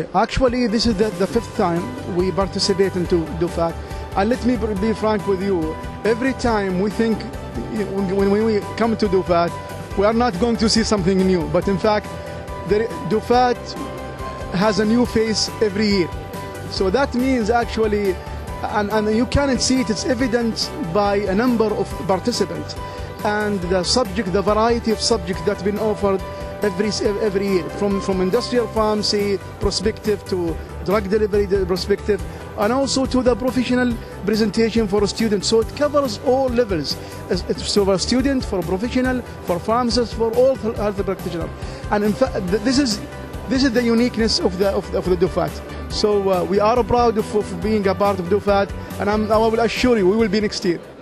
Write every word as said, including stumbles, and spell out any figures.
Actually, this is the, the fifth time we participate into DOFAT. And let me be frank with you, every time we think, when we come to DOFAT, we are not going to see something new. But in fact, the DOFAT has a new face every year. So that means actually, and, and you can see it, it's evident by a number of participants. And the subject, the variety of subjects that's been offered every every year, from, from industrial pharmacy perspective to drug delivery perspective, and also to the professional presentation for students. So it covers all levels. It's for a student, for a professional, for pharmacists, for all health practitioners. And in fact, this is this is the uniqueness of the of, of the DOFAT. So uh, we are proud of, of being a part of DOFAT, and I'm, I will assure you we will be next year.